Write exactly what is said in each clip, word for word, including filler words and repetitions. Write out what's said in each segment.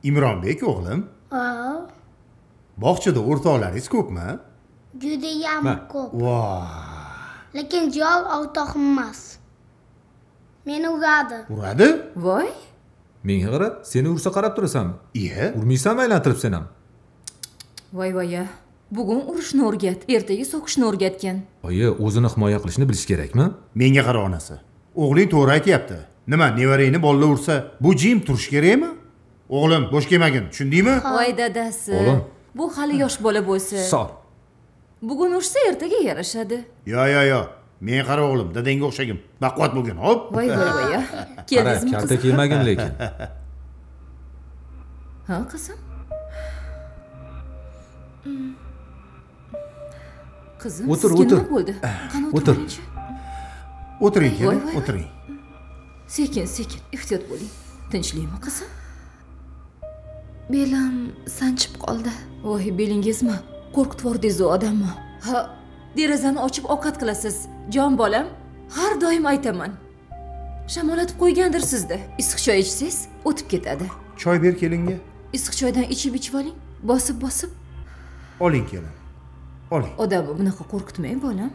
Imronbek o'g'lim. Ha. Bog'chada o'rtoqlaringiz ko'pmi? Judayam ko'p. Voy. Lekin javob o'rtog'im emas. Meni uradi. Uradi? Voy. Menga qara, seni ursa qarab turasanmi? Iye. Urmaysanmi aylantirib sen ham? Voy voy. Bugun urishni o'rgat, ertaga so'kishni o'rgatgan. Oyi, o'zini himoya qilishni bilish kerakmi? Menga qara onasi. O'g'ling to'g'ri aytayapti. Nima, nevarangni bolalar ursa, bu jim turish kerakmi? O'g'lim, bo'sh kelmagin, tushundingmi? Voy dadasi. O'g'lim. Bu hali yosh bola bo'lsa. Sor. Bugun ursa ertaga yarashadi. Yo, yo, yo. Men qara o'g'lim, dadangga o'xshagim. Baquvvat bo'lgin, hop. Voy voy voy. Qara, Keldingizmi kalta qizim? kelmagin lekin. Ha, qizim? Qizim, O'tir, sizga o'tir. nima bo'ldi? Qani O'tir. o'tiringchi. O'tiring, Voy, keling, voy, voy. o'tiring. Sekin, sekin, ehtiyot bo'ling. Tinchlikmi, qizim? Belim sanchib qoldi. Voy, belingizmi? Qo'rqitib yubordingiz u odamni. Ha, derazani ochib ovqat qilasiz. Jon bolam, har doim aytaman. Shamolatib qo'ygandir sizda. Issiq choy ichsangiz, o'tib ketadi. Choy ber kelinga. Issiq choydan ichib-ichib oling. Bosib-bosib. Oling kelin. Oling. Odamni bunaqa qo'rqitmang, bolam.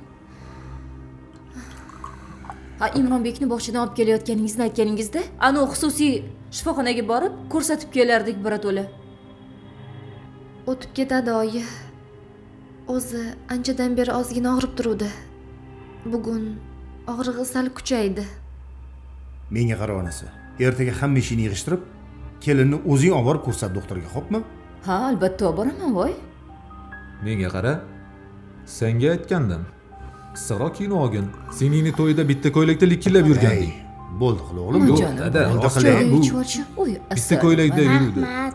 Ha, Imronbekni bog'chadan olib kelayotganingizni aytganingizda, ana xususiy shifoxonaga borib ko'rsatib kelardik birato'la. O'tib ketadi oyi. O'zi anchadan beri ozgina og'rib turuvdi. Bugun og'rig'i sal kuchaydi. Menga qara onasi. Ertaga hamma ishini yig'ishtirib, kelinni o'zing olib borib ko'rsat doktorga, xo'pmi? Ha, albatta olib boraman, voy. Menga qara. Senga aytgandim. Issiqroq kiyinib olgin. Seningni to'yida bitta ko'ylakda likillab yurganding. Bo'ldi qil o'g'lim. Yo'q, Jonim, dada, bo'ldi rost qiling. bu. Uy, Bitta ko'ylakda yuruvdi. Rahmat.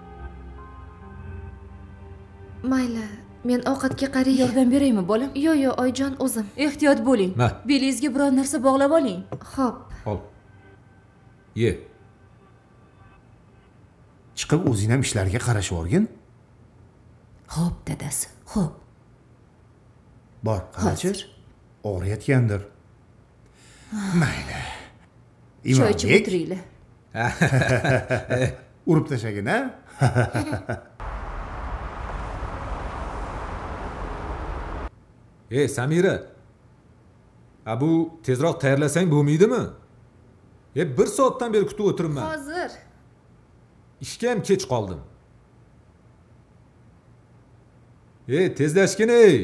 Mayli, men ovqatga qaray. Yordam beraymi, bolam? Yo, yo, oyijon o'zim. Ehtiyot bo'ling. Ma. Belingizga biror narsa bog'lab oling. Xo'p. Ol. Ye. Chiqib o'zing ham ishlarga qarashib o'rgin. Xo'p, dadasi. Xo'p. Bor, qarachi. Hozir. Og'riyotgandir. Mayli. Choy ichib Imronbek, o'tiringlar. urib tashagin, ha? Ey, Samira. A bu tezroq tayyorlasang bo'lmaydimi? E, bir soatdan beri kutib o'tiribman. Hozir. Ishga ham kech qoldim. Ey, tezlashgin ey.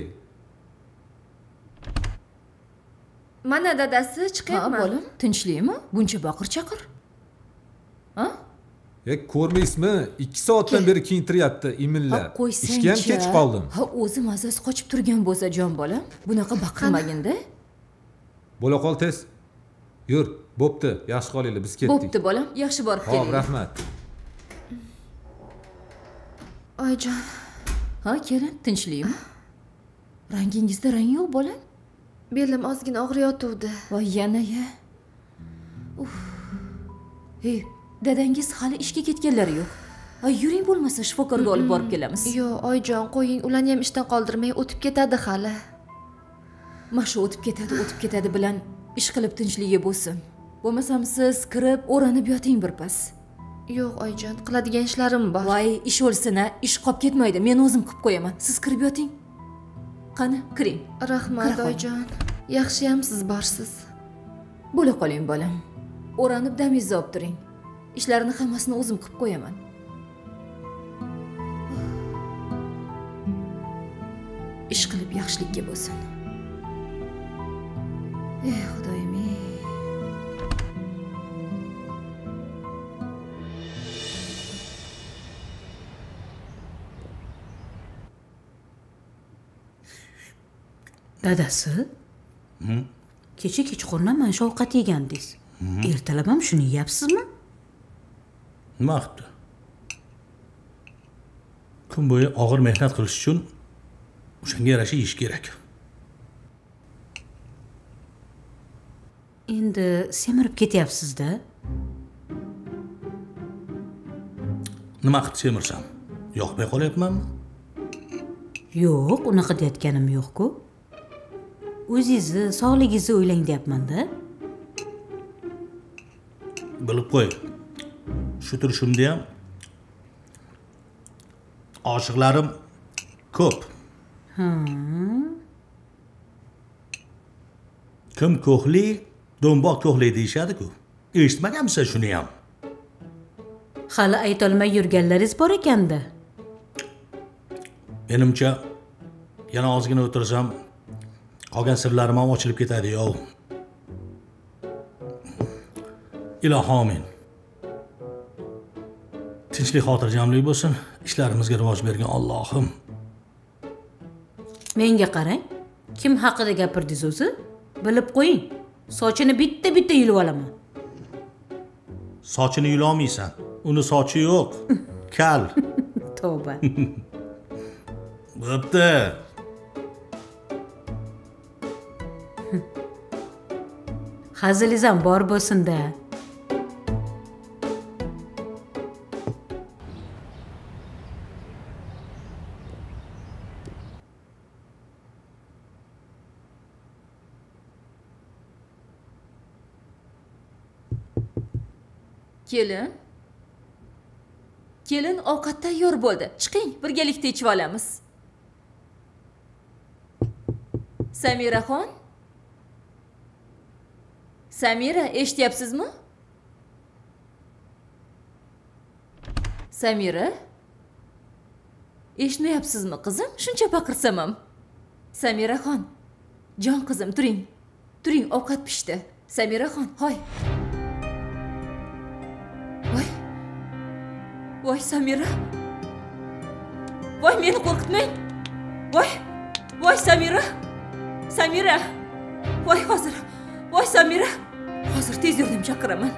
Mana dadasi Ha, chiqyapman. bolam, tinchlikmi? Buncha baqir-chaqir. Ha? E, ko'rmaysizmi? ikki soatdan beri kiyintiryapti imillab. Ha, qo'ysang-chi. Ishga ham kech qoldim. Ha, o'zi mazasi qochib turgan bo'lsa, jon bolam, bunaqa baqirmagin-da. Bo'la qol tez. Yur, bo'pti, yaxshi qolinglar, biz ketdik. Bo'pti, bolam, yaxshi borib Xo'p, keling. rahmat. Oyijon, Ha, kelin, tinchlikmi? Rangingizda rang yo'q, bolam? belim ozgina og'riyotuvdi. Voy, yana-ya. Uf. Hey, dadangiz hali ishga ketganlari yo'q. Ay, yuring bo'lmasa shifokorga olib borib kelamiz. Yo, oyijon, qo'ying, ularni ham ishdan qoldirmay o'tib ketadi hali. Masha o'tib ketadi, o'tib ketadi bilan ish qilib tinchligi bo'lsin. Bo'lmasam siz kirib, o'ranib yoting birpas. Yo'q, oyijon, qiladigan ishlarim bor. Voy, ish o'lsin-a, ish qolib ketmaydi. Men o'zim qilib qo'yaman. Siz kirib yoting. Qani, kiring. Rahmat, Kira qol. oyijon. Yaxshiyam siz borsiz. Bo'la qoling, bolam. O'ranib damingizni olib turing. Ishlarni hammasini o'zim qilib qo'yaman. Ish qilib yaxshilikka bo'lsin. Ey xudoyim. Dadasi? Kecha kechqurun mana shu ovqat yegandingiz. Ertalab ham shuni yeyapsizmi? Nima qilibdi? Kun bo'yi og'ir mehnat qilish uchun o'shanga yarasha yeyish kerak. Endi semirib ketyapsiz-da. Nima qilib semirsam? Yoqmay qolyapmanmi? Yo'q, unaqa deyotganim yo'q-ku. O'zingizni, sog'ligingizni o'ylang deyapman-da. Bilib qo'y. Shu turishimda ham Oshiqlarim ko'p. Kim ko'hli, do'mboq ko'hli deyishadi-ku. Eshitmaganmisiz shuni ham? Hali aytolmay yurganlaringiz bor ekanda. Menimcha yana ozgina o'tirsam, qolgan sirlarim ham ochilib ketadi-yo. Iloho amin. Tinchlik, xotirjamlik bo'lsin. Ishlarimizga rivoj bergan Allohim. Menga qarang. Kim haqida gapirdingiz o'zi? Bilib qo'ying. Sochini bitta-bitta yulib olaman. Sochini yulolmaysan. Uni sochi yo'q. Kal. Tavba. Bo'pti. Hazilingiz ham bor bo'lsin-da. Kelin. Kelin, ovqat tayyor bo'ldi. Chiqing, birgalikda ichib olamiz. Samiraxon? Samira, eshityapsizmi? Samira? Eshitmayapsizmi, qizim? Shuncha baqirsam ham. Samiraxon, jon qizim, turing. Turing, ovqat pishdi. Samiraxon, hoy. Voy. Voy Samira. Voy, meni qo'rqitmang. Voy. Voy Samira. Samira. Voy hozir. Voy Samira. Hozir tez yordam chaqiraman.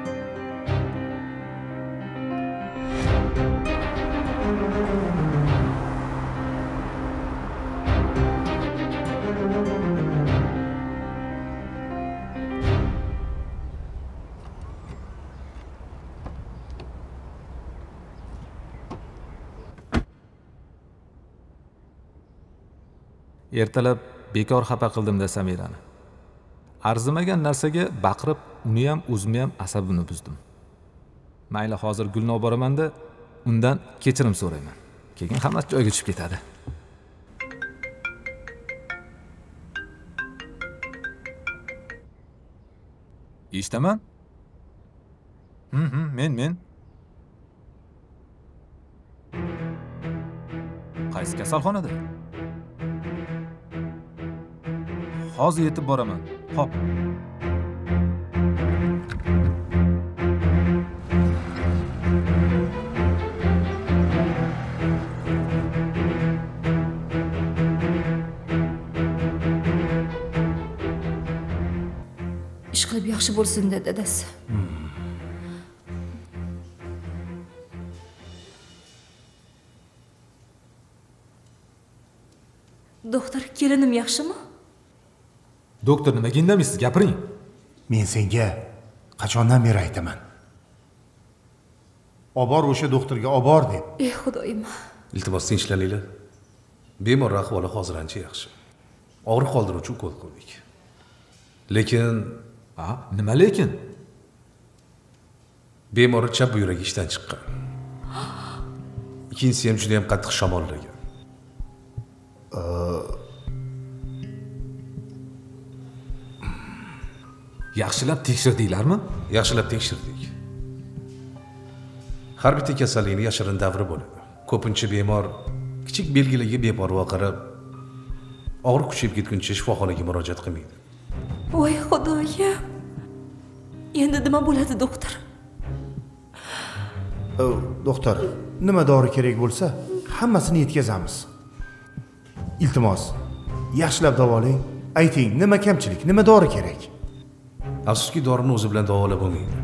Ertalab bekor xafa qildim-da Samirani. Arzimagan narsaga baqirib, uni ham o'zimni ham asabimni buzdim. Mayli, hozir Gulni olib boraman-da, undan kechirim so'rayman. Keyin hammasi joyiga tushib ketadi. Eshitaman? Mhm, men, men. Qaysi kasalxonada? Hozir yetib boraman. Xo'p. Ish qilib yaxshi bo'lsin dedi dadasi. Doktor, kelinim yaxshimi? Doktor, nimaga indamaysiz? Gapiring. Men senga qachondan beri aytaman. Obor o'sha doktorga obor deb. Ey Xudoyim. Iltimos tinchlaninglar. Bemor ahvoli hozir ancha yaxshi. Og'riq qoldiruvchi ukol qo'ydik. Lekin, ha, nima lekin? Bemor chap buyuragi ishdan chiqqan. Ikkinchisi ham juda ham qattiq shamollagan. Yaxshilab tekshirdinglarmi? Yaxshilab tekshirdik. Har bitta kasallikning yashirin davri bo'ladi. Ko'pincha bemor kichik belgilarga beparvo qarab, og'riq kuchayib ketguncha shifoxonaga murojaat qilmaydi. Voy Xudoyim. Endi nima bo'ladi, doktor? Doktor, nima dori kerak bo'lsa, hammasini yetkazamiz. Iltimos, yaxshilab davolang. Ayting, nima kamchilik, nima dori kerak? Afsuski, dorini o'zi bilan davolab bo'lmaydi.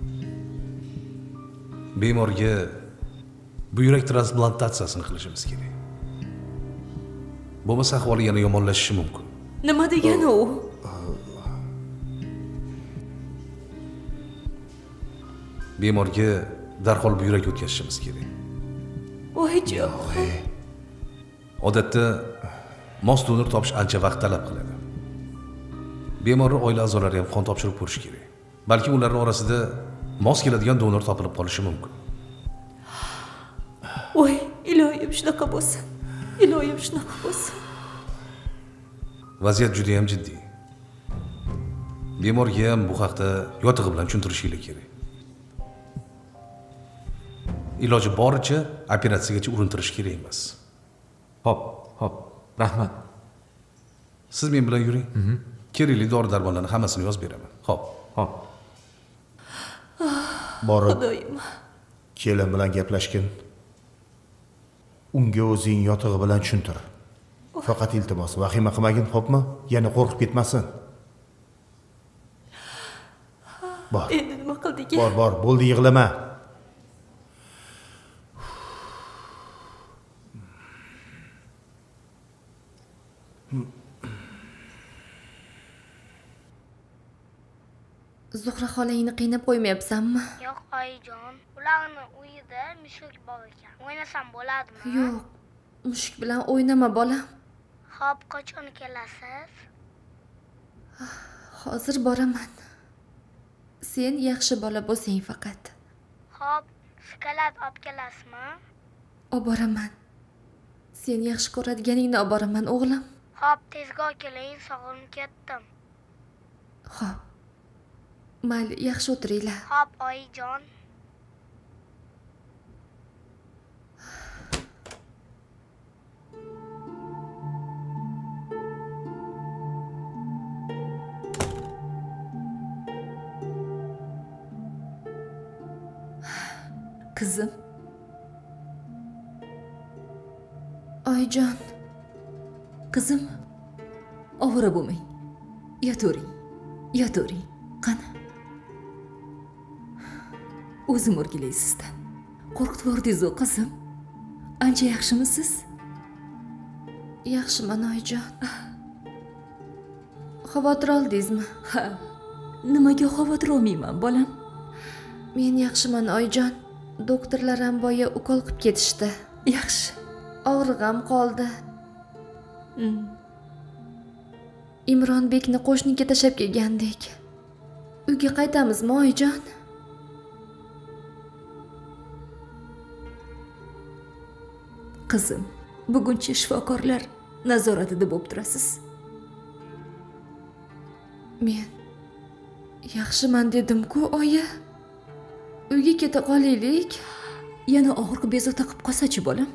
Bemorga buyrak transplantatsiyasini qilishimiz kerak. Bo'lmasa ahvoli yana yomonlashishi mumkin. Nima degani u? Bemorga darhol buyrak o'tkazishimiz kerak. Voyjon. Odatda mos donor topish ancha vaqt talab qiladi. Bemorning oila a'zolari ham qon topshirib ko'rish kerak. Balki ularning orasida mos keladigan donor topilib qolishi mumkin. Voy, iloyim, shunaqa bo'lsin. Iloyim shunaqa bo'lsin. Vaziyat juda ham jiddiy. Bemorga ham bu haqda yotig'i bilan tushuntirishinglar kerak. Iloji boricha operatsiyagacha urintirish kerak emas. Hop, hop. Rahmat. Siz men bilan yuring. Kerakli dori-darmonlarni hammasini yozib beraman. Hop, hop. Borib, Xudoyim. kelin bilan gaplashgin. Unga o'zing yotig'i bilan tushuntir. Faqat iltimos, vahima qilmagin, xo'pmi? Yana qo'rqib ketmasin. Bor. Endi nima qildik? Bor, bor, bo'ldi, yig'lama. Zuhra xolangni qiynab qo'ymayapsanmi? Yo'q, oyijon. Ularni uyida mushuk bor ekan. O'ynasam bo'ladimi? Yo'q. Mushuk bilan o'ynama, bolam. Xo'p, qachon kelasiz? Hozir boraman. Sen yaxshi bola bo'lsang faqat. Xo'p, shokolad olib kelasizmi? Olib boraman. Sen yaxshi ko'radiganingni olib boraman, o'g'lim. Xo'p, tezroq keling, sog'inib ketdim. Xo'p. Mayli, yaxshi o'tiringlar. Xo'p, oyijon. Qizim. Oyijon. Qizim. Ovora bo'lmang. Yotaring. Yotaring. Qani? O'zim o'rgilay sizdan. Qo'rqitib yordingiz-ku, qizim. Ancha yaxshimisiz? Yaxshiman, oyijon. Xavotir oldingizmi? Ha. Nimaga xavotir olmayman, bolam? Men yaxshiman, oyijon. Doktorlar ham boya ukol qilib ketishdi. Yaxshi. Og'rig'im qoldi. Hmm. Imronbekni qo'shniga tashlab kelgandik. Uyga qaytamizmi, oyijon? Qizim, buguncha shifokorlar nazoratida bo'lib turasiz. Men yaxshiman dedim-ku, oyi. Uyga keta qolaylik. Yana og'riq bezovta qilib qolsa-chi, bolam?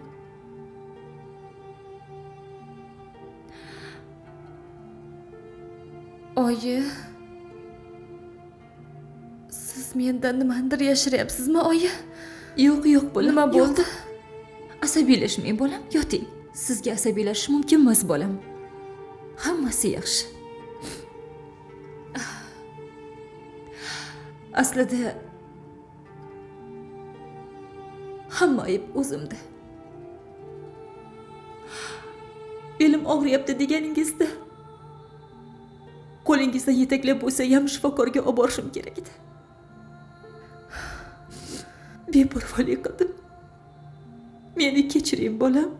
Oyi. Siz mendan nimadir yashiryapsizmi, oyi? Yo'q, yo'q, bolam. Nima bo'ldi? Asabiylashmang, bolam. Yoting. Sizga asabiylashish mumkin emas, bolam. Hammasi yaxshi. Aslida hamma ayb o'zimda. Belim og'riyapti deganingizda qo'lingizdan yetaklab bo'lsa ham shifokorga olib borishim kerak edi. Beparvolik qildim. Meni kechiring, bolam.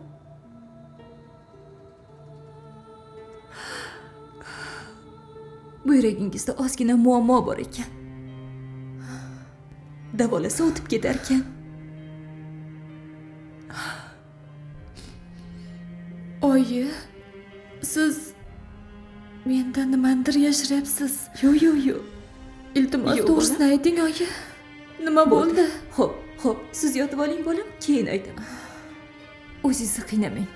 Bu yuragingizda ozgina muammo bor ekan. Davolasa o'tib ketar ekan. Oyi, siz mendan nimadir yashiryapsiz. Yo'q, yo'q, yo'q. Iltimos, to'g'risini ayting, oyi. Nima bo'ldi? Xo'p, xo'p, siz yotib oling, bolam, keyin aytaman. O'zingizni qiynamang.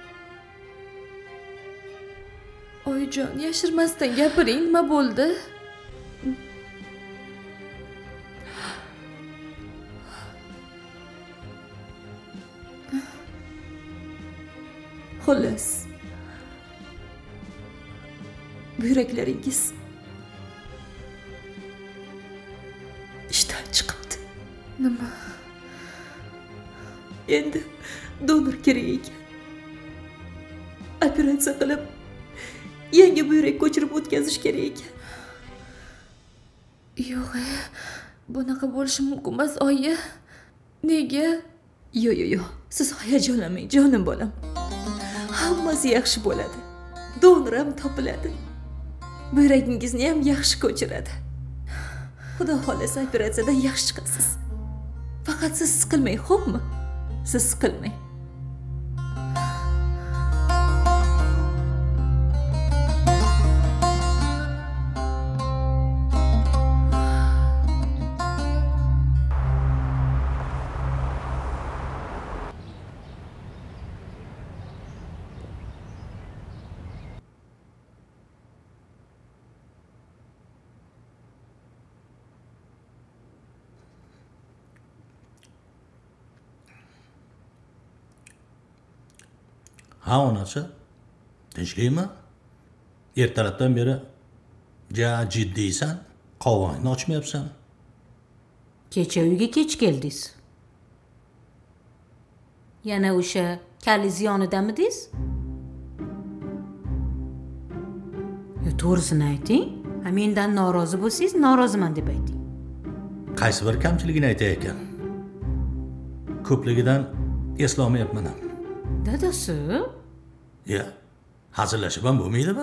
Oyijon, yashirmasdan gapiring, nima bo'ldi? Xullas. Buyraklaringiz ishdan chiqibdi. Nima? Endi donor kerak ekan. Operatsiya qilib yangi buyrak ko'chirib o'tkazish kerak ekan. Yo'q, bunaqa bo'lishi mumkin emas, oyi. Nega? Yo'q, yo'q, yo'q. Siz hayajonlanmang, jonim bolam. Hammasi yaxshi bo'ladi. Donor ham topiladi. Buyragingizni ham yaxshi ko'chiradi. Xudo xolasa operatsiyadan yaxshi chiqasiz. Faqat siz siqilmang, xo'pmi? Siz siqilmang. Ha, onasi. Tinchlikmi? Ertalabdan beri ja jiddiysan, qovog'ingni ochmayapsan. Kecha uyga kech keldingiz. Yana o'sha kaliz yonidamidingiz? Yo, to'g'risini ayting. Ha, mendan norozi bo'lsangiz, noroziman deb ayting. Qaysi bir kamchiligini aytay ekan. Ko'pligidan eslolmayapman ham. Dadasi? Ya, hazillashib ham bo'lmaydimi?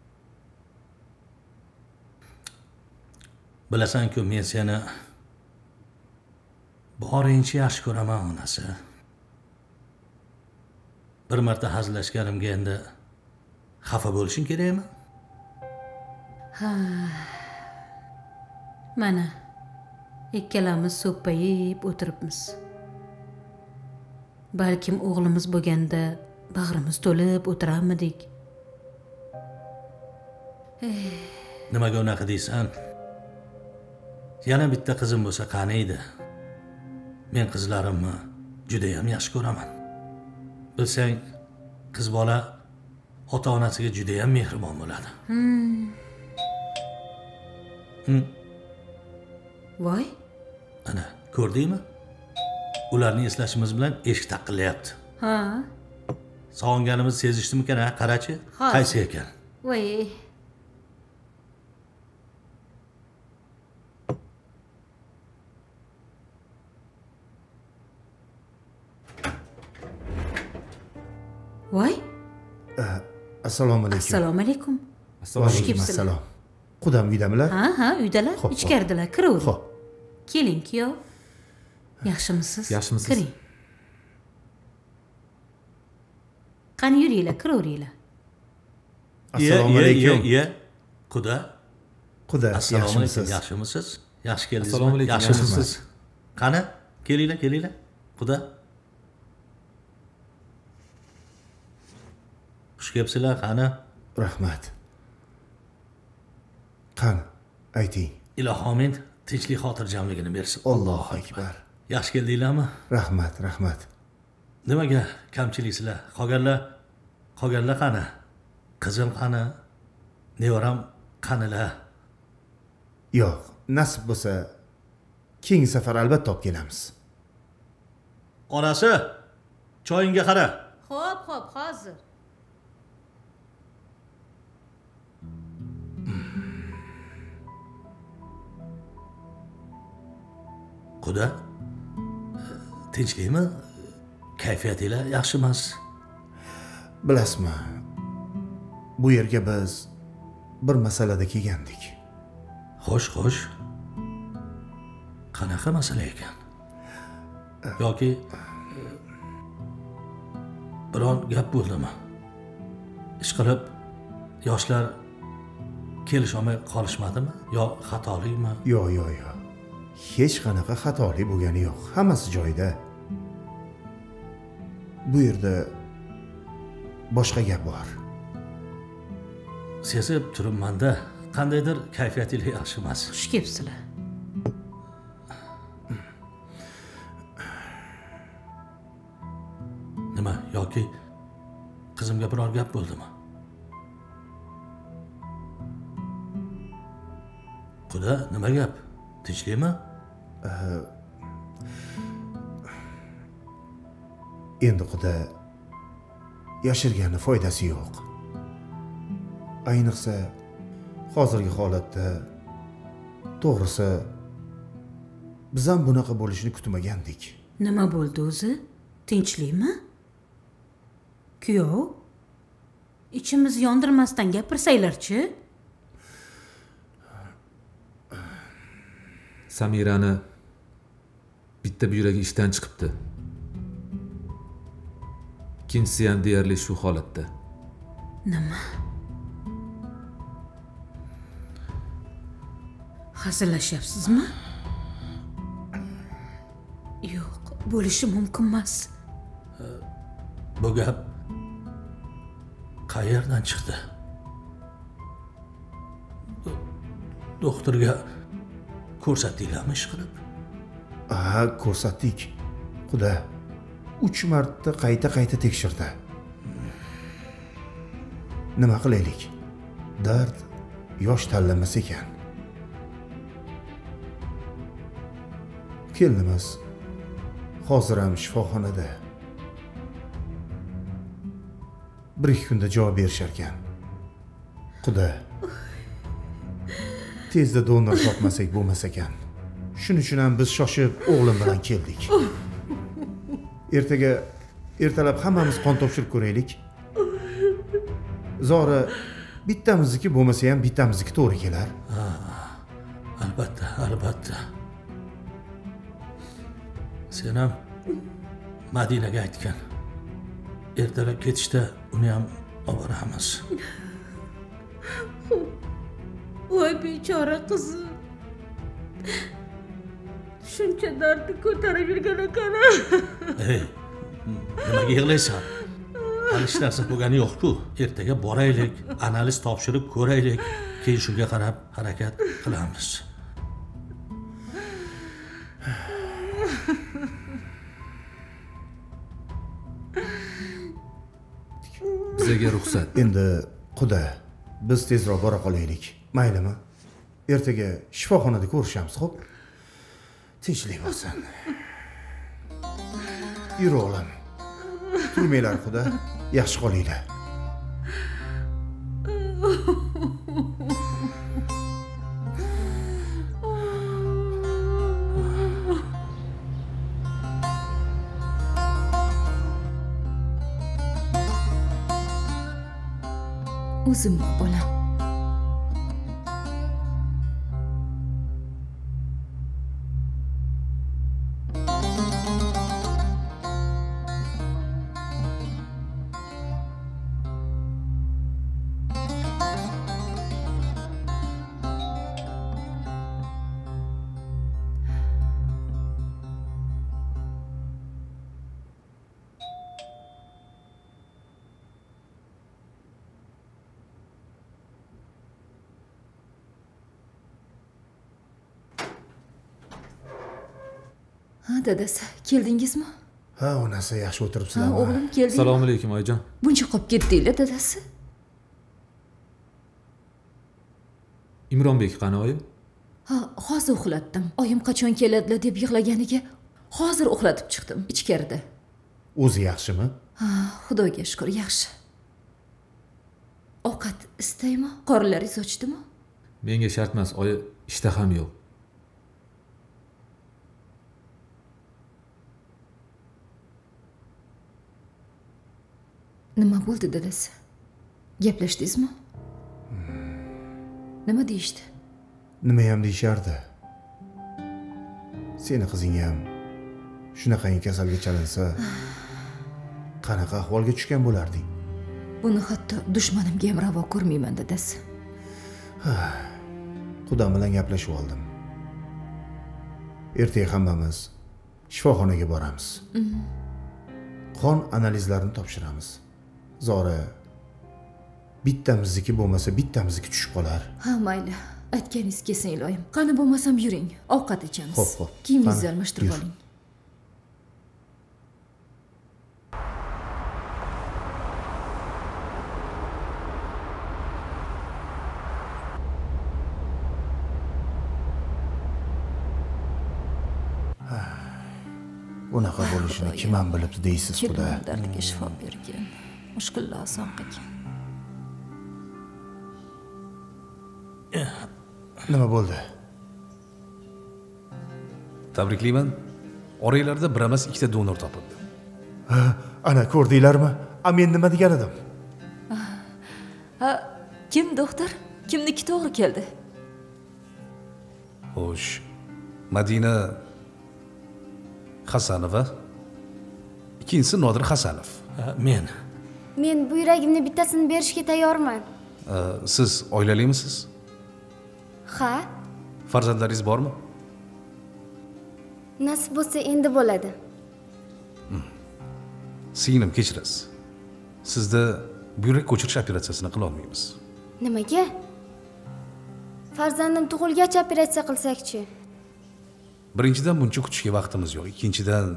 Bilasan-ku, men seni borincha yaxshi ko'raman, onasi. Bir marta hazillashganimga endi xafa bo'lishing kerakmi? Ha. Mana ikkalamiz so'ppayib o'tiribmiz. Balkim o'g'limiz bo'lganda bag'rimiz to'lib o'tirarmidik. Nimaga unaqa deysan? Yana bitta qizim bo'lsa qani edi. Men qizlarimni juda ham yaxshi ko'raman. Bilsang, qiz bola ota-onasiga juda ham mehribon bo'ladi. Hmm. Hmm. Voy, Ana, ko'rdingmi? Ularni eslashimiz bilan eshik taqillayapti. ha. Sog'inganimizni sezishdimikan, ha? Qarachi, Hozir. qaysi ekan? Voy. Voy, Assalomu alaykum. assalomu alaykum. Assalomu Xush alaykum. kelibsizlar. Assalom. Qudam uydamilar? Ha, ha, uydalar, Xo'p, ichkaridalar, kiravering. Xo'p. Keling, kuyov. Yaxshimisiz? Yaxshimisiz? Kiring. Qani yuringlar, kiraveringlar. Assalomu alaykum. Iya, Quda. Quda, Assalomu alaykum. yaxshimisiz? Yaxshimisiz? Yaxshi keldingizmi? Assalomu alaykum. Yaxshimisiz? Qani? Kelinglar, kelinglar. Quda. Xush kelibsizlar, qani? Rahmat. Qani, ayting. Ilohomin tinchlik xotirjamligini bersin. Allohu akbar. Yaxshi keldinglarmi? Rahmat, rahmat. Nimaga kamchiliksizlar? Qolganlar, qolganlar qani? Qizim qani? Nevaram qanilar? Yo'q, nasib bo'lsa keyingi safar albatta olib kelamiz. Onasi, choyingga qara. Xo'p, xo'p, hozir. Quda, tinchlikmi? Kayfiyatinglar yaxshi emas. Bilasizmi? Bu yerga biz bir masalada kelgandik. Xo'sh, xo'sh. Qanaqa masala ekan? Yoki e, biron gap bo'ldimi? Ishqilib yoshlar kelisholmay qolishmadimi? Yo xatolikmi? Yo'q, yo'q, yo'q. Hech qanaqa xatolik bo'lgani yo'q. Hammasi joyida. Bu yerda boshqa gap bor. Sezib turibman-da, qandaydir kayfiyatinglar yaxshi emas. Xush kelibsizlar. Nima yoki qizimga biror gap bo'ldimi? Quda, nima gap? Tinchlikmi? Endi quda yashirgani foydasi yo'q. Ayniqsa hozirgi holatda to'g'risi biz ham bunaqa bo'lishini kutmagandik. Nima bo'ldi o'zi? Tinchlikmi? Kuyov, ichimizni yondirmasdan gapirsanglarchi. Samirani bitta buyragi ishdan chiqibdi. Ikkinchisi ham deyarli shu holatda. Nima? Hazillashyapsizmi? Yo'q, bo'lishi mumkin emas. Bu gap qayerdan chiqdi? Do- Doktorga ko'rsatdinglarmi ish qilib? Ha, ko'rsatdik. Xudo uch marta qayta-qayta tekshirdi. Nima qilaylik? Dard yosh tanlamas ekan. Kelinimiz hozir ham shifoxonada. Bir ikki kunda javob berishar ekan. Xudo. Tezda donor topmasak bo'lmas ekan. Shuning uchun ham biz shoshib o'g'lim bilan keldik. Ertaga ertalab hammamiz qon topshirib ko'raylik. Zora bittamizniki bo'lmasa ham bittamizniki to'g'ri kelar. Albatta, albatta. Sen ham Madinaga aytgan. Ertalab ketishda uni ham olib boramiz. Voy bechora qizim. Shuncha dardni ko'tarib yurgan ekan. Ey, nimaga yig'laysan? Hali hech narsa bo'lgani yo'q-ku. Ertaga boraylik, analiz topshirib ko'raylik, keyin shunga qarab harakat qilamiz. Bizga ruxsat. Endi Xudo, biz tezroq bora qolaylik. Maylimi? Ertaga shifoxonada ko'rishamiz, xo'p? Tinchlik bo'lsin. Yur o'g'lim. Turmanglar Xudo, yaxshi qolinglar. O'zimmi bolam? Ha, dadasi, keldingizmi? Ha, onasi yaxshi Ha, o'tiribsizlarmi? o'g'lim kelding. Assalomu alaykum oyijon. Buncha qolib ketdinglar, dadasi. Imronbek qani oyim? Ha, hozir uxlatdim. Oyim qachon keladilar deb yig'laganiga hozir uxlatib chiqdim ichkarida. O'zi yaxshimi? Ha, Xudoga shukr, yaxshi. Ovqat istaymi? Qorinlaringiz ochdimi? Menga shart emas, oyi, ishtaham yo'q. Nima bo'ldi, dadasi? Gaplashdingizmi? Nima deyishdi? Nima ham deyishardi? Seni qizing ham shunaqangi kasalga chalinsa, qanaqa ahvolga tushgan bo'larding? Buni hatto dushmanimga ham ravo ko'rmayman, dadasi. Xudam bilan gaplashib oldim. Ertaga hammamiz shifoxonaga boramiz. Qon analizlarini topshiramiz. Zora bittamizniki bo'lmasa bittamizniki tushib qolar. Ha, mayli. Aytganingiz kelsin, iloyim. Qani bo'lmasam yuring, ovqat ichamiz. Xo'p, xo'p. Kiyimingizni Qani, almashtirib yur. oling. Bunaqa bo'lishini kim ham bilibdi deysiz, Xudo. Kelin dardiga shifo bergin. Mushkullar oson qilgin. Nima bo'ldi? Tabriklayman. Oranglarda bir emas ikkita donor topildi. Ha, ana ko'rdinglarmi? A men nima degan edim? Ha, kim doktor? Kimniki to'g'ri keldi? Xo'sh, Madina Hasanova, ikkinchisi Nodir Hasanov. Men Men buyragimni bittasini berishga tayyorman. Siz oilalimisiz? Ha? Farzandlaringiz bormi? Nasib bo'lsa endi bo'ladi. Singlim, kechirasiz. Sizda buyrak ko'chirish operatsiyasini qila olmaymiz. Nimaga? Farzandim tug'ilgach operatsiya qilsak-chi? Birinchidan buncha kutishga vaqtimiz yo'q. Ikkinchidan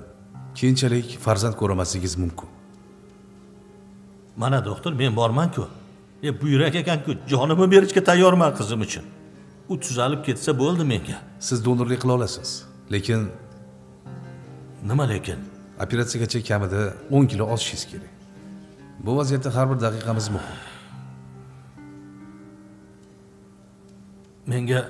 keyinchalik farzand ko'ramasligingiz mumkin. mana doktor, men borman-ku. E buyrak ekan-ku, jonimni berishga tayyorman qizim uchun. U tuzalib ketsa bo'ldi menga. Siz donorlik qila olasiz, lekin Nima lekin? operatsiyagacha kamida o'n kilo ozishingiz kerak. Bu vaziyatda har bir daqiqamiz muhim. Menga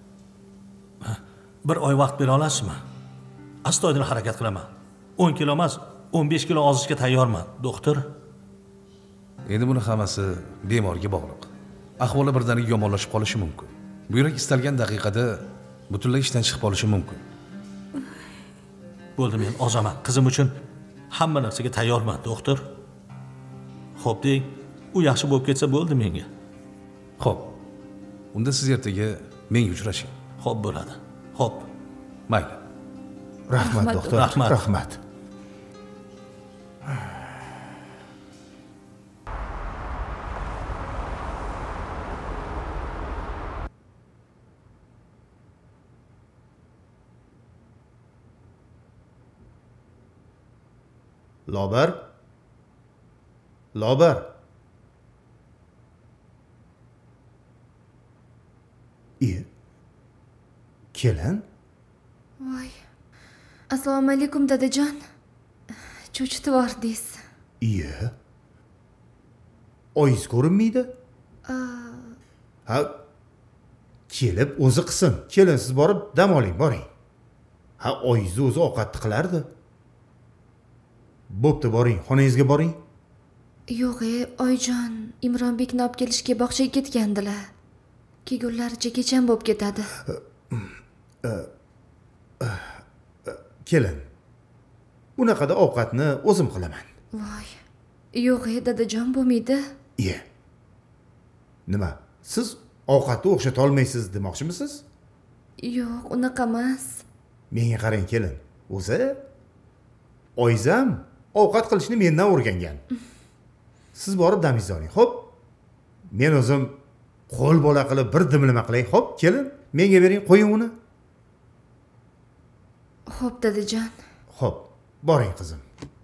bir oy vaqt bera olasizmi? Astoydil harakat qilaman. o'n kilo emas, o'n besh kilo ozishga tayyorman, doktor. Endi buni hammasi bemorga bog'liq. Ahvoli birdaniga yomonlashib qolishi mumkin. Buyrak istalgan daqiqada butunlay ishdan chiqib qolishi mumkin. Bo'ldi, men ozaman. Qizim uchun hamma narsaga tayyorman, doktor. Xo'p deng, u yaxshi bo'lib ketsa bo'ldi menga. Xo'p. Unda siz ertaga menga uchrashing. Xo'p bo'ladi. Xo'p. Mayli. Rahmat doktor. Rahmat. Rahmat. Lobar? Lobar? Iye. Kelin? Voy. Assalomu alaykum dadajon. Cho'chitib yubordingiz. Iye. Oyingiz ko'rinmaydi? Ha, kelib o'zi qilsin. Kelin siz borib dam oling, boring. Ha, oyingizni o'zi ovqatni qilardi. Bo'pti, boring, xonangizga boring. Yo'q, e, oyijon, Imronbekni olib kelishga bog'chaga ketgandilar. Kelgunlaricha kecham bo'lib ketadi. Kelin. Bunaqada ovqatni o'zim qilaman. Voy. Yo'q, e, dadajon bo'lmaydi. Iye. Nima? Siz ovqatni o'xshata olmaysiz demoqchimisiz? Yo'q, unaqa emas. Menga qarang, kelin. O'zi oyizam ovqat qilishni mendan o'rgangan. Siz borib damingizni oling, xo'p? Men o'zim qo'l bola qilib bir dimlama qilay, xo'p? Kelin, menga bering, qo'ying uni. Xo'p, dadajon. Xo'p, boring qizim.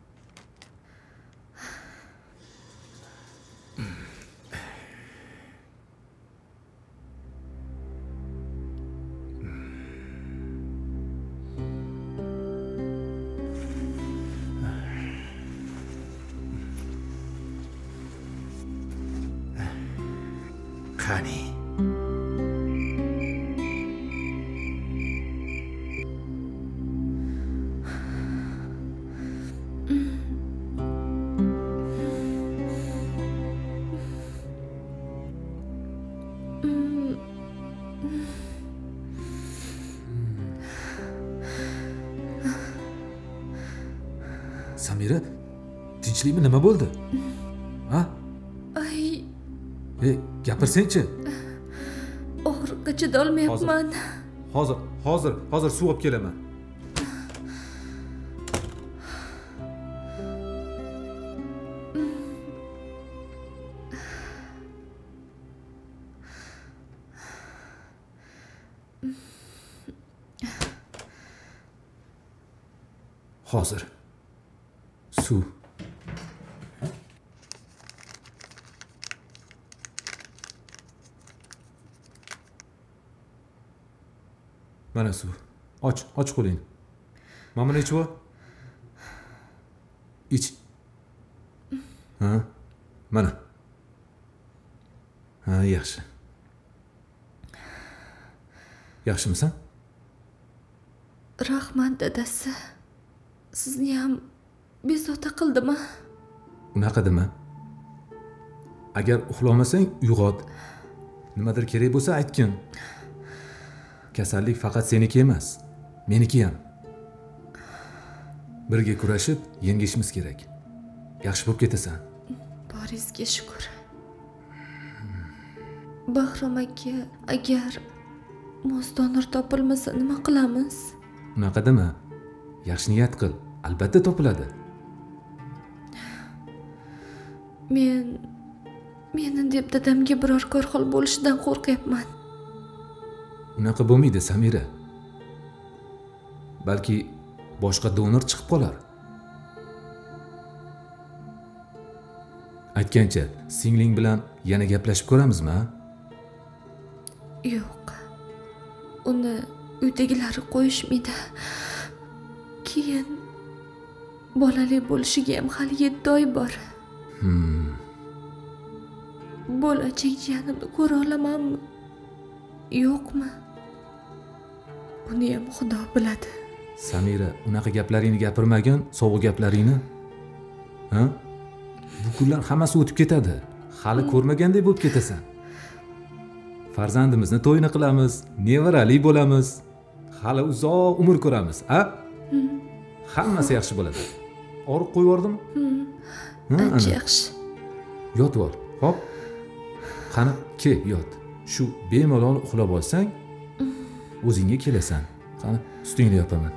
Qani. Samira, tinchlikmi, nima bo'ldi? Ha? Ay, E, gapirsang-chi. og'riqqa chidolmayapman. Hozir, hozir, hozir suv olib kelaman. Hozir. Suv. Mana suv. Och, och qo'lingni. Mana buni ichib ol. Ich. Ha? Mana. Ha, yaxshi. Yaxshimisan? Rahmat dadasi. Sizni ham bezovta qildimi? Unaqa dema. Agar uxlamasang uyg'ot. Nimadir kerak bo'lsa aytgin. Kasallik faqat seniki emas, meniki ham. Birga kurashib yengishimiz kerak. Yaxshi bo'lib ketasan. Boringizga shukr. Bahrom aka, agar mos donor topilmasa nima qilamiz? Unaqa dema. Yaxshi niyat qil, albatta topiladi. Men meni deb dadamga biror ko'rxol bo'lishidan qo'rqyapman. Unaqa bo'lmaydi, Samira. Balki boshqa donor chiqib qolar. Aytgancha, singling bilan yana gaplashib ko'ramizmi? Yo'q. Uni uydagilari qo'yishmaydi. Keyin bolali bo'lishiga ham hali yetti oy bor. Hmm. Bo'lajak jiyanimni ko'ra olamanmi? Yo'qmi? Uni ham Xudo biladi. Samira, unaqa gaplaringni gapirmagin, sovuq gaplaringni. Ha? Bu kunlar hammasi o'tib ketadi. Hali ko'rmagandek bo'lib ketasan. Farzandimizni to'yini qilamiz, nevarali bo'lamiz. Hali uzoq umr ko'ramiz, ha? Hammasi yaxshi bo'ladi. Og'riq qo'yib yubordimi? Ancha yaxshi. Yotib ol. Xo'p. Qani, ke, yot. Shu bemalol uxlab olsang, o'zingga kelasan. Qani, ustingni yopaman.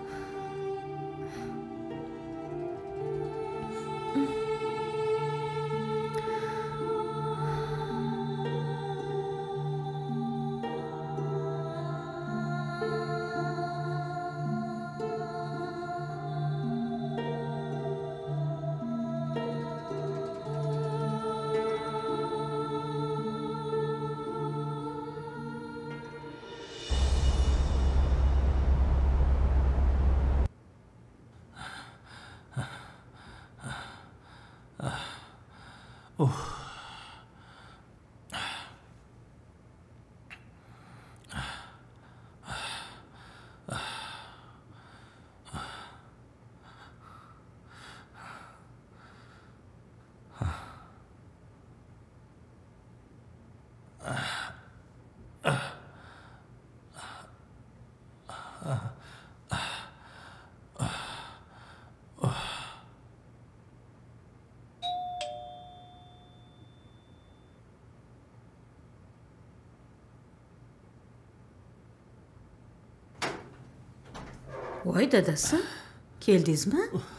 Voy dadasi, keldingizmi?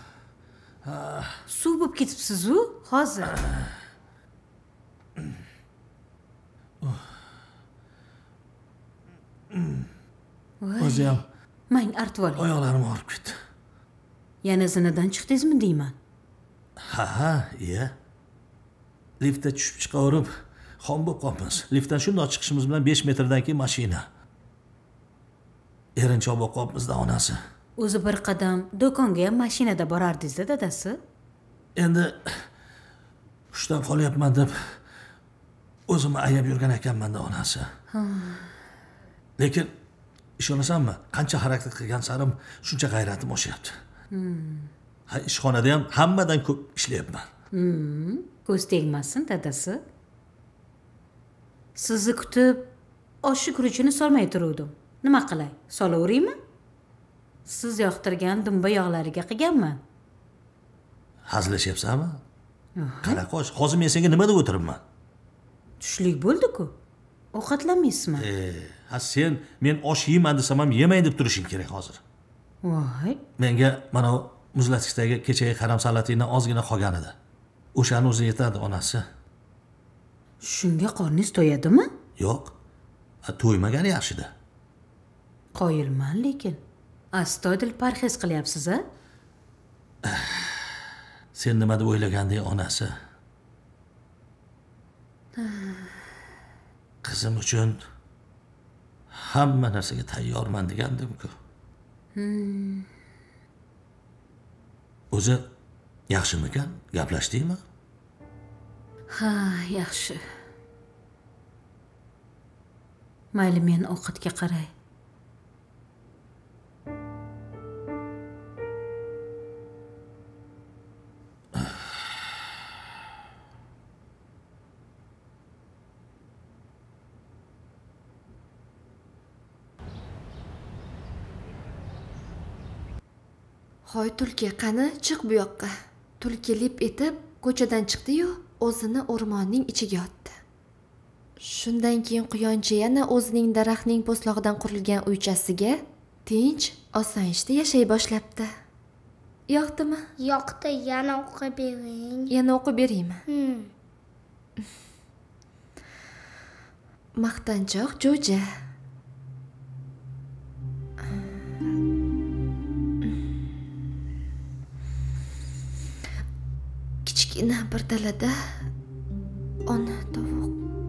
Suv bo'lib ketibsiz-ku, hozir. O'zi ham Mang artib oling. oyoqlarim og'rib ketdi. Yana zinadan chiqdingizmi deyman? Ha, ha, iya. Liftda tushib chiqaverib, xom bo'lib qolmiz. Liftdan shundoq chiqishimiz bilan besh metrdan keyin mashina. Erinchoq bo'lib qolibmiz-da onasi. O'zi bir qadam do'konga ham mashinada borardingiz-da dadasi. Endi hushdan qolyapman deb o'zimni ayab yurgan ekanman-da onasi. Lekin ishonasanmi, qancha harakat qilgan sarim shuncha g'ayratim oshyapti. Ha, ishxonada ham hammadan ko'p ishlayapman. Ko'z tegmasin dadasi. Sizni kutib oshni guruchini solmay turuvdim. Nima qilay? Solaveraymi? Siz yoqtirgan dumba yog'lariga qilganman. Hazillashyapsanmi? Qara qo'sh, hozir men senga nima deb o'tiribman? Tushlik bo'ldi-ku. Ovqatlanmaysizmi? E, ha sen men osh yeyman desam ham yemay deb turishing kerak hozir. Voy, Menga mana muzlatkichdagi kechagi qaram salatingdan ozgina qolgan edi. O'shani o'zi yetadi onasi. shunga qorningiz to'yadimi? Yo'q. Ha, to'ymagani yaxshida. Qoyilman lekin. Astoydil parhez qilyapsiz-a? Sen nima deb o'ylaganding onasi? Qizim uchun hamma narsaga tayyorman degandim-ku. O'zi yaxshimikan? Gaplashdingmi? Ha, yaxshi. Mayli, men ovqatga qaray. Hoy tulki, qani chiq bu yoqqa. Tulki lip etib ko'chadan chiqdi-yu, o'zini o'rmonning ichiga otdi. Shundan keyin quyoncha yana o'zining daraxtning po'stlog'idan qurilgan uychasiga tinch, osoyishta yashay boshlabdi. Yoqdimi? Yoqdi, yana o'qib bering. Yana o'qib beraymi? Hmm. Maqtanchoq jo'ja. Kichkina bir dalada ona tovuq.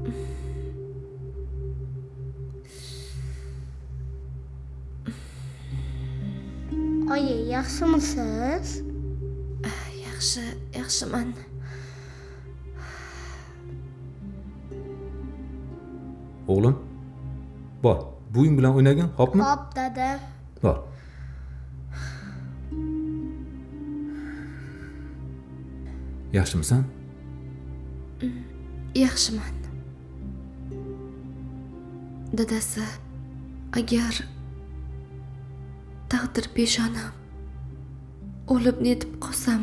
Oyi, yaxshimisiz? Yaxshi, yaxshiman. O'g'lim, bor, buving bilan o'ynagin, xo'pmi? Hop, dada. Bor. Yaxshimisan? Yaxshiman. Dadasi, agar taqdir peshonam o'lib netib qolsam,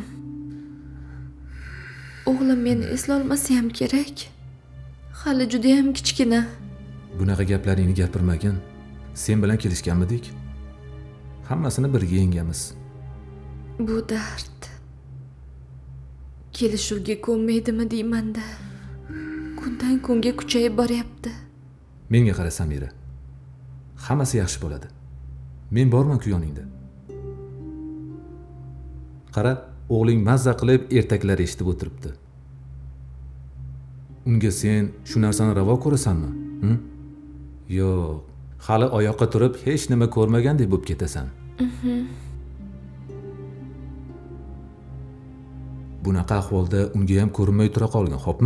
o'g'lim meni eslolmasa ham kerak. Hali juda ham kichkina. Bunaqa gaplaringni gapirmagin. Sen bilan kelishganmidik? Hammasini birga yengamiz. Bu dard kelishuvga ko'nmaydimi deymanda. Kundan kunga kuchayib boryapti. Menga qara Samira. Hammasi yaxshi bo'ladi. Men borman-ku yoningda. Qara, o'g'ling mazza qilib ertaklar eshitib o'tiribdi. Unga sen shu narsani ravo ko'rasanmi? Hm? Yo'q, hali oyoqqa turib hech nima ko'rmagandek bo'lib ketasan. Bunaqa ahvolda unga ham ko'rinmay tura qolgin, xo'pmi?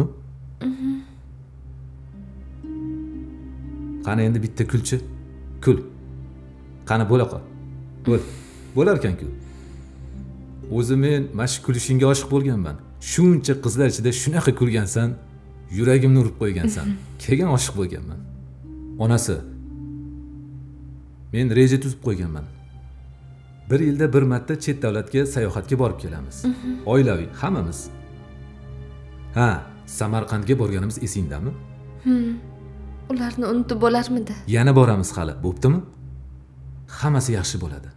Qani endi bitta kulchi. Kul. Qani bo'la qol. Bo'l. Bo'lar ekan-ku. O'zi men mana shu kulishingga oshiq bo'lganman. Shuncha qizlar ichida shunaqa kulgansan, yuragimni urib qo'ygansan. Keyin oshiq bo'lganman. Onasi. Men reja tuzib qo'yganman. Bir yilda bir marta chet davlatga sayohatga borib kelamiz. Oilaviy, hammamiz. Ha, Samarqandga borganimiz esingdami? Hmm. Ularni unutib bo'larmidi? Yana boramiz hali, bo'ptimi? Hammasi yaxshi bo'ladi.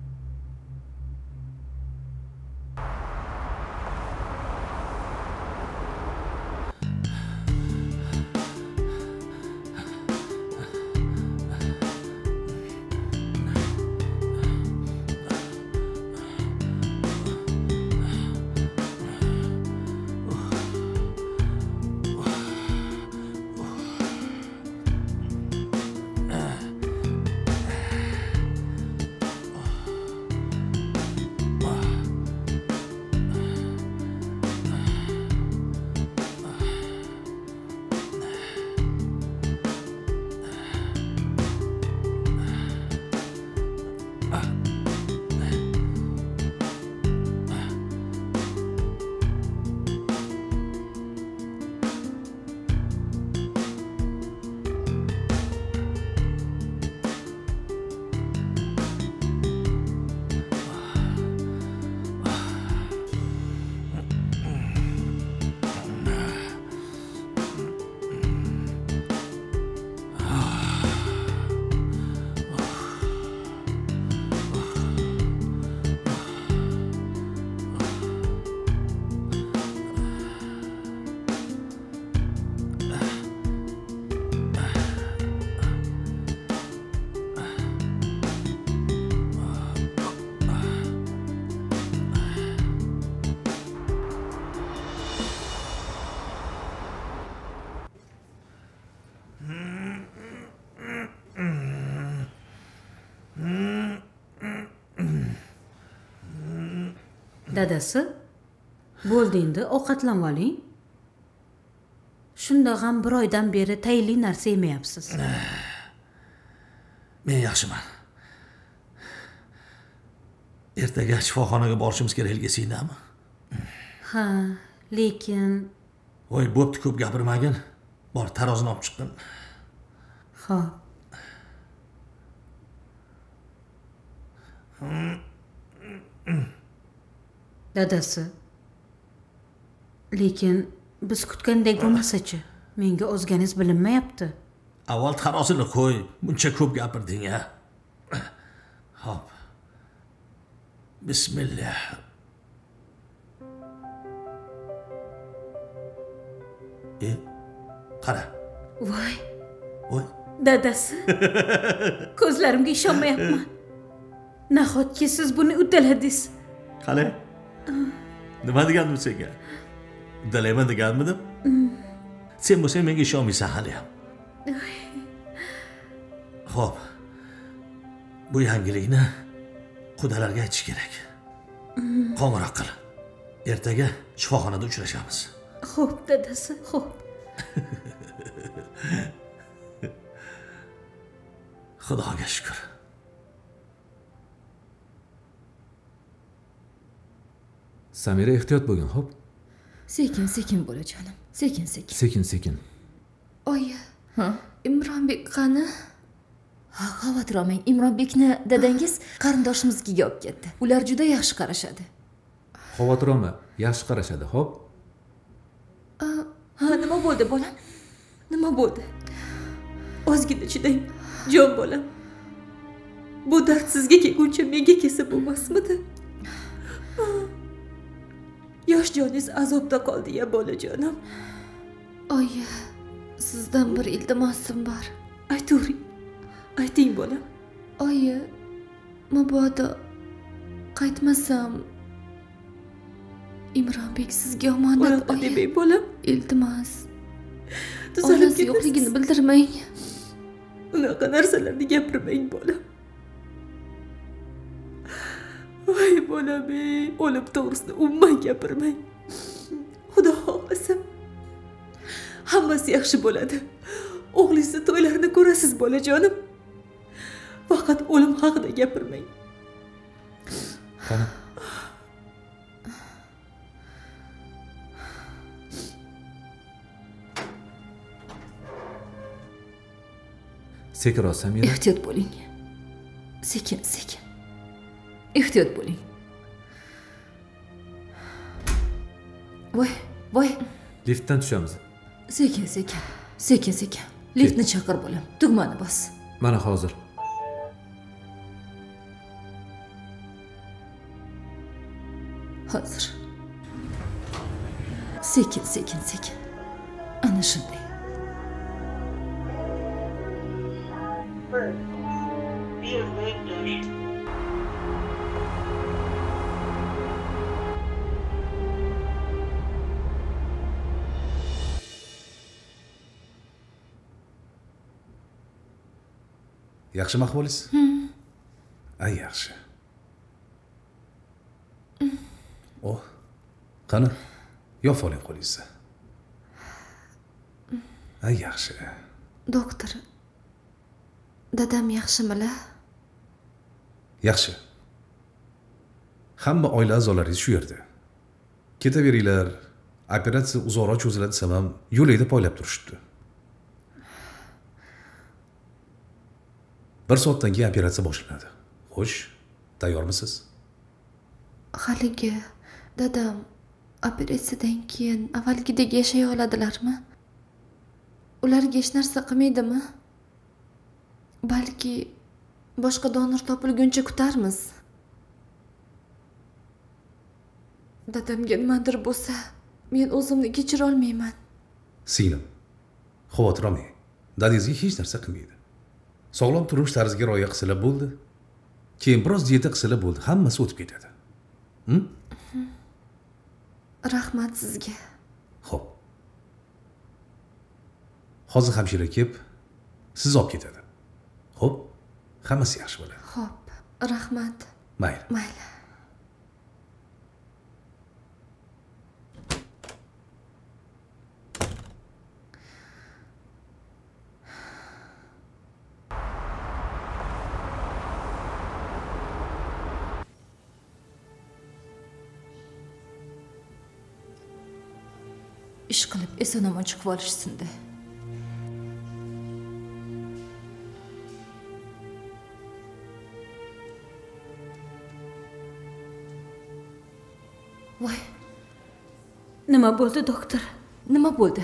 Dadasi, bo'ldi endi, ovqatlanib oling. Shunda ham bir oydan beri tayinli narsa yemayapsiz. Men yaxshiman. Ertaga shifoxonaga borishimiz kerak esingdami? Ha, lekin voy, bo'pti, ko'p gapirmagin. Bor, tarozini olib chiqdim. Xo'p. Dadasi, lekin biz kutgandek bo'lmasa-chi? Menga o'zganingiz bilinmayapti. Avval tarozini qo'y, buncha ko'p gapirding-a. Xo'p. Bismillah. E, qara. Voy. Voy. Dadasi. Ko'zlarimga ishonmayapman. Nahotki siz buni uddaladingiz. Qale? Nima degandim senga? Uddalayman deganmidim? sen bo'lsang menga ishonmaysan hali ham. Xo'p. Bu yangilikni qudalarga aytish kerak. Qo'ng'iroq qil. Ertaga shifoxonada uchrashamiz. Xo'p, dadasi, xo'p. Xudoga shukr. Samira ehtiyot bo'lgin, xo'p? Sekin, sekin bolajonim. Sekin, sekin. Sekin, sekin. Oyi, Ha? Imronbek qani? Ha, xavotir olmang. Imronbekni dadangiz qarindoshimizga olib ketdi. Ular juda yaxshi qarashadi. Xavotir olma, yaxshi qarashadi, xo'p? Ha, nima bo'ldi bolam? Nima bo'ldi? Ozgina chidang, jon bolam. Bu dard sizga kelguncha menga kelsa bo'lmasmidi? Yosh joningiz azobda qoldi-ya bolajonim. Oyi, sizdan bir iltimosim bor. Aytavering. Ayting bolam. Oyi, mabodo qaytmasam Imronbek sizga omonat. Unaqa demang bolam. Iltimos. Tuzalib Onasi yo'qligini bildirmang. Unaqa narsalarni gapirmang bolam. Voy bolam, o'lim to'g'risida umuman gapirmang. Xudo xohlasa hammasi yaxshi bo'ladi. O'g'lingizni to'ylarini ko'rasiz bolajonim. Faqat o'lim haqida gapirmang. Qani? Sekinroq, Samira. Ehtiyot bo'ling. Sekin, sekin. Ehtiyot bo'ling. Voy, voy. Liftdan tushamiz. Sekin, sekin. Sekin, sekin. Liftni chaqir bolam. Tugmani bos. Mana hozir. Hozir. Sekin, sekin, sekin. Ana shunday. Yaxshimi ahvolingiz? Ay, yaxshi. Oh. Qani? Yop oling qo'lingizni. Ay, yaxshi. Doktor, dadam yaxshimilar? Yaxshi. Hamma oila a'zolaringiz shu yerda. Ketaveringlar. Operatsiya uzoqroq cho'ziladi desam ham yo'lingda poylab turishibdi. Bir soatdan keyin operatsiya boshlanadi. Xo'sh, tayyormisiz? Haligi dadam operatsiyadan keyin avvalgidek yashay oladilarmi? Ularga hech narsa qilmaydimi? Balki boshqa donor topilguncha kutarmiz. Dadamga nimadir bo'lsa, men o'zimni kechira olmayman. Singlim, xavotir olmang. Dadangizga hech narsa qilmaydi. Sog'lom turmush tarziga rioya qilsalar bo'ldi. Keyin biroz diyeta qilsalar bo'ldi, hammasi o'tib ketadi. Hm? Rahmat sizga. Xo'p. Hozir hamshira kelib, siz olib ketadi. Xo'p? Hammasi yaxshi bo'ladi. Xo'p, rahmat. Mayli. Mayli. Ish qilib eson-omon chiqib olishsin-da. Voy. Nima bo'ldi, doktor? Nima bo'ldi?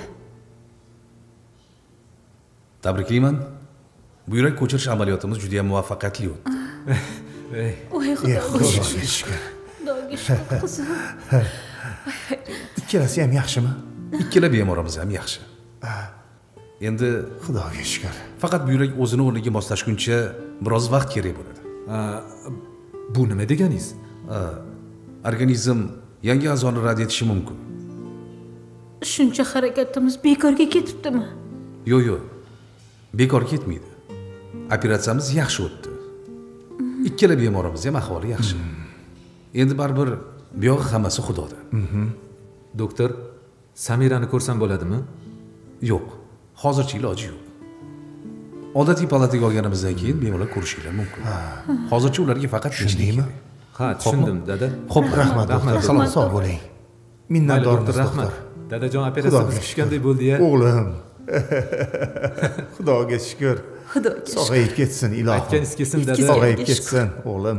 Tabriklayman. Buyrak ko'chirish amaliyotimiz juda ham muvaffaqiyatli o'tdi. Voy Xudoga shukr. Xudoga shukr qizim. Ikkalasi ham yaxshimi? Ikkala bemorimiz ham yaxshi. Endi Xudoga shukr. faqat buyrak o'zini o'rniga moslashguncha biroz vaqt kerak bo'ladi. Bu nima deganingiz? Organizm yangi a'zoni rad etishi mumkin. shuncha harakatimiz bekorga ketibdimi? Yo'q, yo'q. Bekor ketmaydi. Operatsiyamiz yaxshi o'tdi. Ikkala bemorimiz ham ahvoli yaxshi. Endi baribir bu yog'i hammasi Xudoda. Doktor, Samirani ko'rsam bo'ladimi? Yo'q. Hozircha iloji yo'q. Odatiy palataga olganimizdan keyin bemalol ko'rishinglar mumkin. Hozircha ularga faqat Tushundingmi? Ha, tushundim, dada. Xo'p, rahmat doktor. Salom, sog' bo'ling. Minnatdormiz rahmat. doktor. Dadajon operatsiyamiz tushganday bo'ldi-ya. O'g'lim. Xudoga shukr. Xudoga shukr. Sog'ayib ketsin, ilohim. Aytganingiz kelsin, dada. Sog'ayib ketsin, o'g'lim.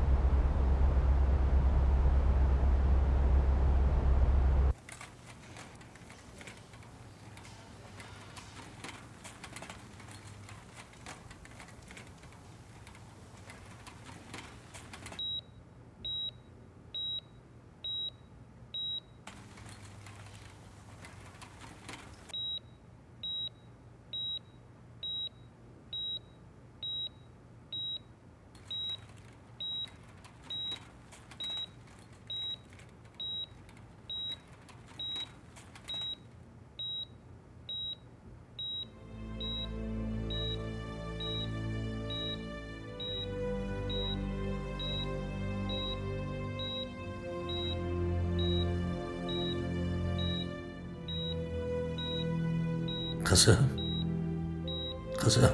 Qizim. Qizim.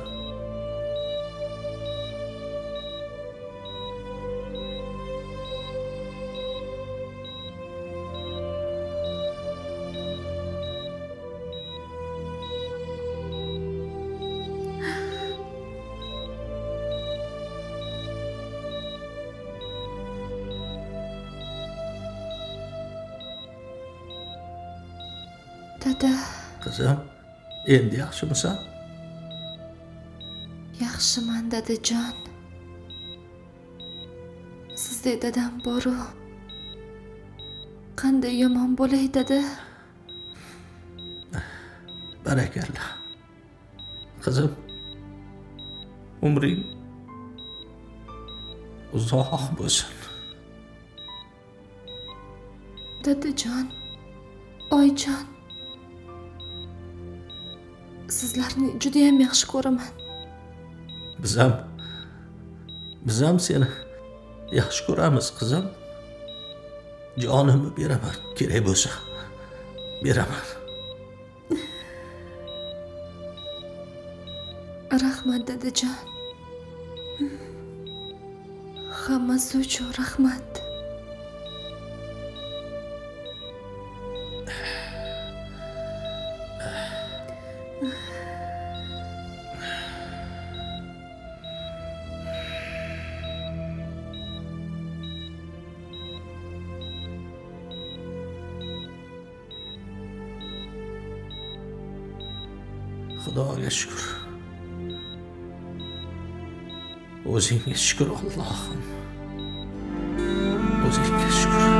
Dada, Qizim, endi yaxshimisan? yaxshiman dadajon. Sizdek dadam boru. Qanday yomon bo'lay dada? Barakalla. Qizim, umring uzoq bo'lsin. Dadajon, oyijon. Sizlarni juda ham yaxshi ko'raman. Biz ham biz ham seni yaxshi ko'ramiz, qizim. Jonimni beraman, kerak bo'lsa. Beraman. Rahmat dadajon. Hammasi uchun rahmat. Xudoga shukr. O'zingga shukr, Allohim. O'zingga shukr.